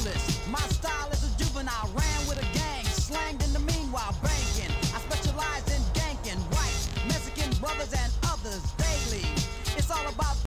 clueless. My style is a juvenile, ran with a gang.